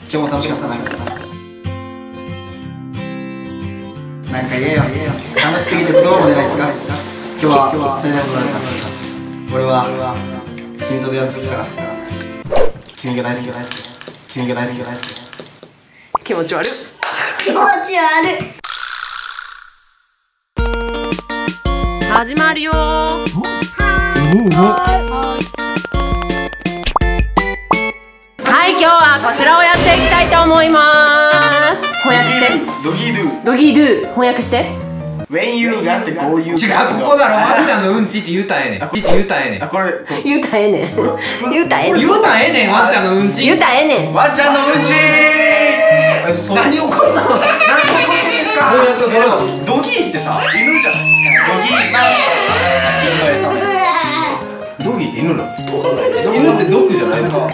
今日も楽しかったな。なんか言えよ。楽しすぎて言葉も出ないですか。今日は伝えたいことがあるから。俺は君と出会ってきたから。君が大好きだ。君が大好きだ。 気持ち悪い。 気持ち悪い。 始まるよー。はい、今日はこちらをやっていきたいと思います。翻訳して。 ドギードゥ。 ドギードゥ翻訳して。 When you がってこういう。 違う、ここだろ。ワンちゃんのうんちって言うたらええねん。って言うたらええねん。 これ言うたらええねん。言うたらええねん。 言うたらええねん、ワンちゃんのうんち。 言うたらええねん。 ワンちゃんのうんち。 何怒ったの？何怒ってんですか？ ドギーってさ、犬じゃん。ドギードギーって犬なの？犬ってドッグじゃないのか？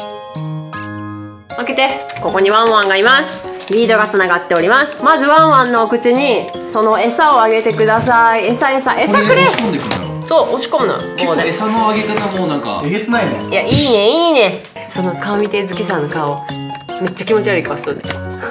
開けて。ここにワンワンがいます。リードがつながっております。まずワンワンのお口にその餌をあげてください。餌くれ。 押し込んでくるの？ そう、押し込むの。 結構餌のあげ方もなんかえげつないね。 いや、いいねいいね。その顔見て、ズキさんの顔めっちゃ気持ち悪い顔しとる。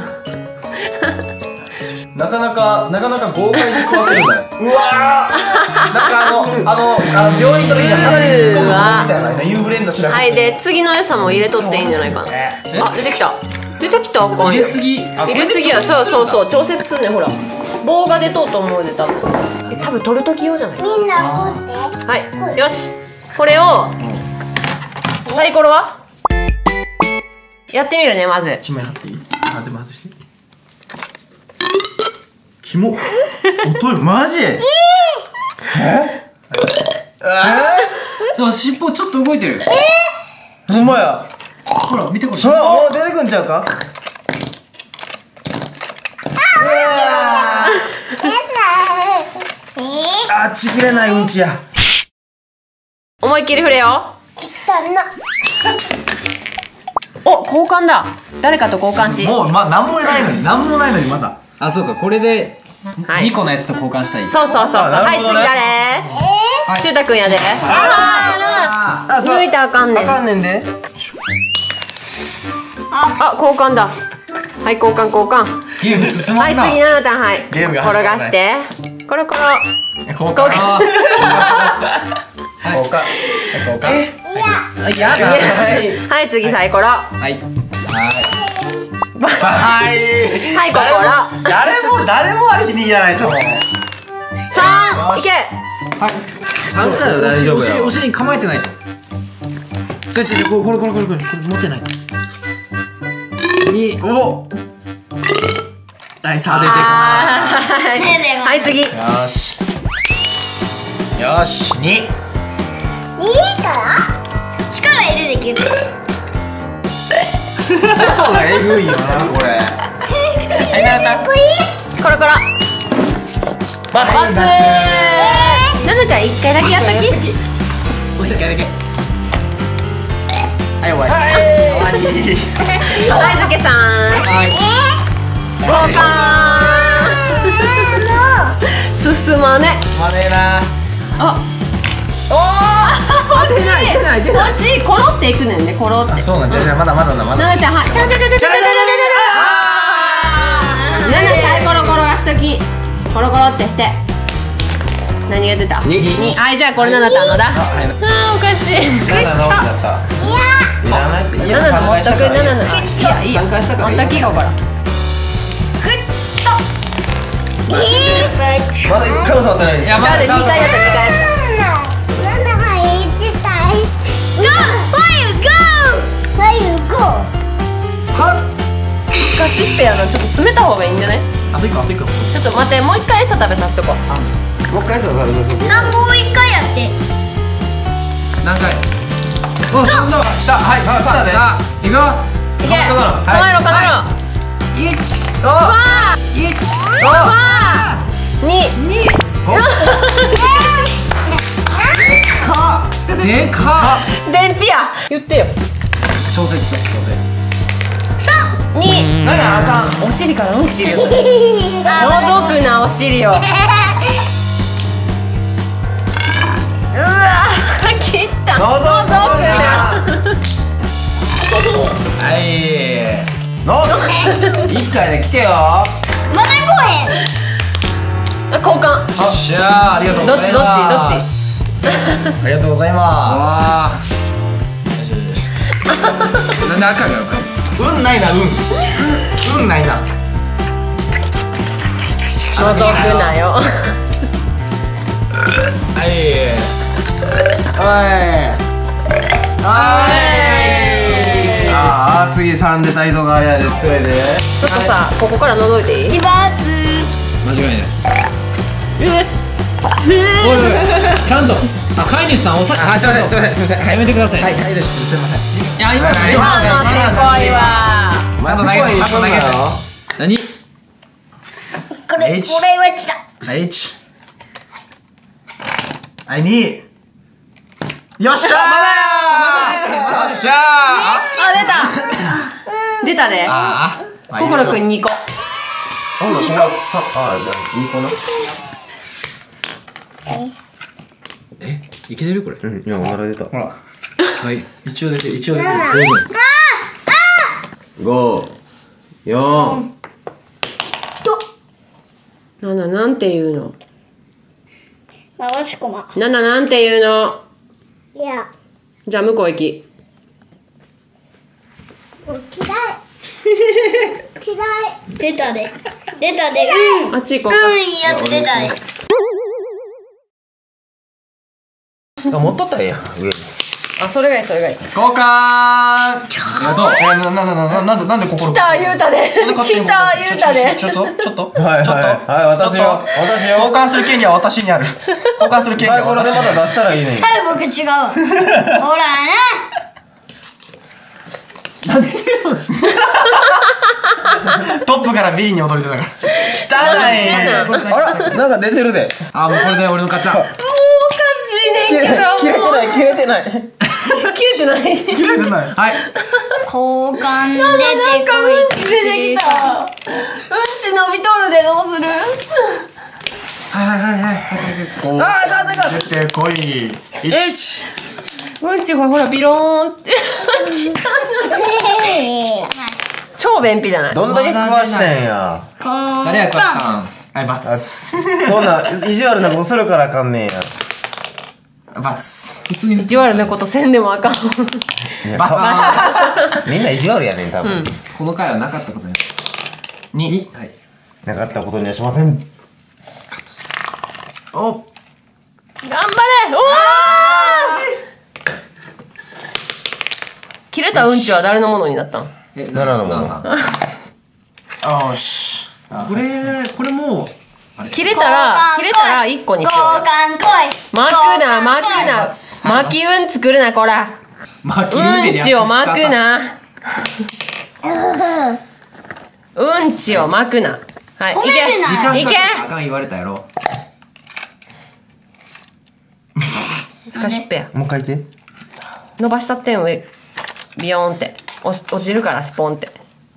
なかなか豪快に食わせるんだよ。うわー。なんか病院行った時に鼻に突っ込むみたいなインフルエンザ知らん。 はい、で次の餌も入れとっていいんじゃないかな。あ、出てきた。出てきた。あかんよ。 入れすぎ。 入れすぎや。そう調節すんねん。ほら棒が出とうと思うで多分取る時用じゃない。 みんな取って。 はい、よし。これをサイコロはやってみるね。まず一枚貼っていい？あ、全部外して。キモ。音よ、マジ？ でも尻尾ちょっと動いてる。 ほんまや。 ほら見てこれ。 それはもう出てくんちゃうか？あ、ちぎれないうんちや。 思いっきり振れよ。 だな。 お、交換だ。誰かと交換し。 もうなんもないのにまだ。 あ、そうか、これではい 2個のやつと交換したい。 そう。はい、次誰？しゅうたくんやで。 あ、 抜いたらあかんねん。 あかんねんで。 あ、交換だ。はい、交換。 ゲーム進まはい、 んな。 次ななたん、はい。 ゲームが始まらない転がして。コロコロ。 交換。 あ交換。交換。 ー、やだ。 はい、次サイコロ。 はい。 はい、コロコロ。 誰もあれ気に入らないぞ。 3、いけ。 はい。 3回は大丈夫や。 お尻に構えてないと。これ持ってないと。2。お。はい、さあ出てこない。 はい、次。 よし。よし。2。 いいから力入れるできる。 音がえぐいよな、これ。はい、ななた。 コロコロ。 バツ。 バツ。ななちゃん、1回だけやっとき。 押して1回だけ。 はい、終わり。終わり。 はい、ずけさん。交換。進まね。 すまねえな。 あ、 お欲しい。欲しい。コロっていくねんね、コロって。 そうなんじゃ、まだななちゃん、はい。ちゃななちゃん、コロコロがしとき。コロコロってして。何が出た？2。はい、じゃあこれななたんのだ。あー、おかしい。ななの持っとく。ななの。いいよ。持っとき、こころ。 まだ1回も触ってない。 いや、 じゃあ2回やった、2回やった。 なんだか言ってたい。Go! ガシッペやな。ちょっと詰めた方がいいんじゃない？ あと1個。 ちょっと待って、もう1回餌食べさせとこう。 もう一回やつは食べましょう。 3本1回やって。 何回？お、飛んだ。 来た。はい、来たね。 さあ、行くよ。 いけ。構えろ。 1。 わ 1。 ーわー。2。 でかっ。 電気や。言ってよ。 調節しよう。 2。 あかん。 お尻から落ちるよ。覗くな、お尻を。うわー、切った。覗くな。 はい。 1回で来てよ。 まだ来へん。 交換。 よっしゃー、ありがとうございます。 どっちありがとうございます。なんで赤が運ないな、運ないな。 覗くなよ。 はいああ、次3で態度があれやで強いで。 ちょっとさ、ここから覗いていい？ リバース。 間違いない。 おいおいちゃんと飼い主さんおさあ、すいませんすいませんすいません。 やめてください。 はい、はいです。すみません。 いや今まあまあ、せこいわ。 まず投げて何？ これは来た。 はい、1。はい、2。よっしゃー、まだよっしゃー。 あ、出たね。 ああ、 心くん2個。 2個な。 いけてるこれ。 うん、今まだ出た。 ほら。はい。 一応出てる、一応出てる。 5、4。 ナナなんて言うの？ 回しこま。 ナナなんて言うの？ いや。 じゃあ向こう行き。 嫌い。嫌い。出たで。出たで。うん。 あっち行こうか。 いいやつ出たで。 持っとったらええやん、上に。 あ、それがいい、それがいい。 交換。ありがとう。なんで心。 来た言うたで。来た言うたで。 ちょっと。 はいはい、私よ。 交換する権利は私にある。交換する権利は最後のでまた出したらいいねん。 はい、僕違う。ほらね。 トップからビリに踊りてたから。汚い。 あら、なんか出てるで。 あ、もうこれで俺の勝ちだ。 おかしいねんけど。 切れてない。 切れてない。 切れてない。 はい。 交換出てこい。 うんち出てきた。うんち伸びとるでどうする？ はい。 ああ、なんでか。 出てこい。 1。 うんちがほらビローンって。超便秘じゃない？ どんだけ食わしてんや。 誰や勝ったん？ はい、バツ。 そんな意地悪なことするからあかんねんや。 バツ。 普通に意地悪なことせんでもあかん。 いやみんな意地悪やねん多分。 この回はなかったことに。 2。 はい。 なかったことにはしません。 お。 頑張れ。おー！切れたうんちは誰のものになったん？ 奈良のもの。 よし。 これもう切れたら1個にしようよ。 交換来い。 巻きうん作るなこら。 巻きうんちを巻くな。うんちを巻くな。はい、 褒めるな。 いけあかん言われたやろ。 スカシッペや。 もう一回言って。 伸ばしたってん上ビヨーンって落ちるからスポンって。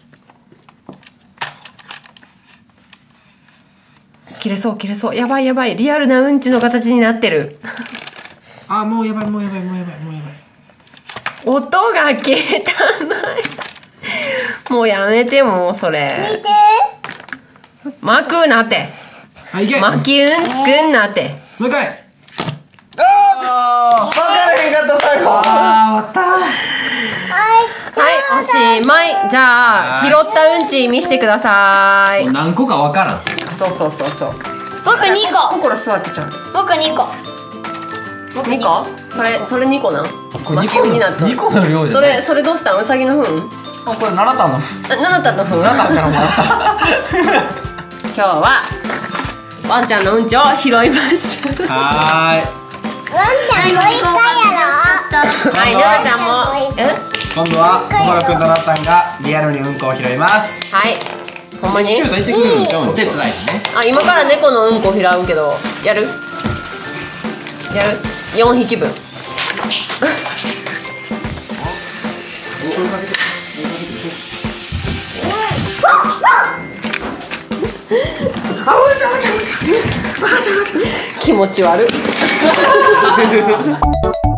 切れそうやばいリアルなうんちの形になってる。 あ、もうやばい。 音が消えたないもうやめてもうそれ見て。 巻くなってはい、いけ。もう巻きうん作んなって一回。 分からへんかった最後。 あー、終わった。 はいおしまい。じゃあ拾ったうんち見してください。 何個かわからん。 そう僕2個。 心座ってちゃう僕2個。 2個それ2個なんこれ巻きうんになった 2個の量じゃない。 それどうしたん？うさぎの糞？ これ7単の。 7単の糞。 7単からもらった。 今日はワンちゃんのうんちを拾いましたはワンちゃんもう一回やろ。 はい、ジョナちゃんも今度は心くんとなったんがリアルにうんこを拾います。 はいほんまにシュート行ってくるんちゃうの。 お手伝いですね。 あ、今から猫のうんこ拾うけどやる4匹分気持ち悪い